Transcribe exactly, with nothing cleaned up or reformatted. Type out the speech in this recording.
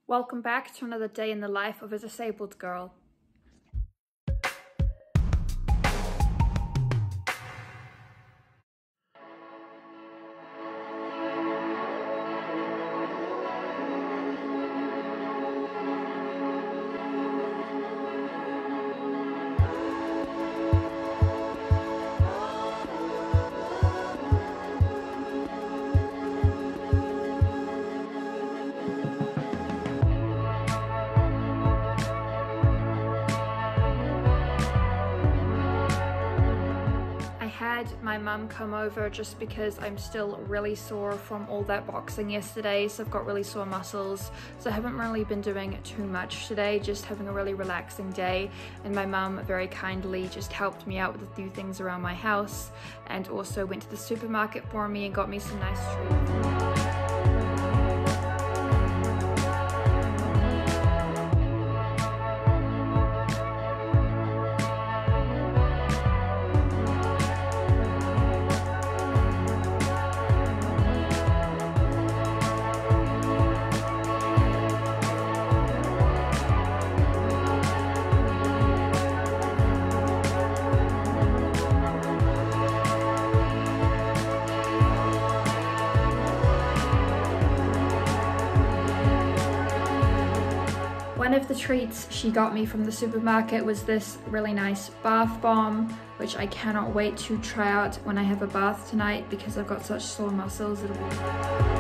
Welcome back to another day in the life of a disabled girl. My mum come over just because I'm still really sore from all that boxing yesterday, so I've got really sore muscles, so I haven't really been doing too much today, just having a really relaxing day. And my mum very kindly just helped me out with a few things around my house, and also went to the supermarket for me and got me some nice treats. One of the treats she got me from the supermarket was this really nice bath bomb, which I cannot wait to try out when I have a bath tonight because I've got such sore muscles. It'll be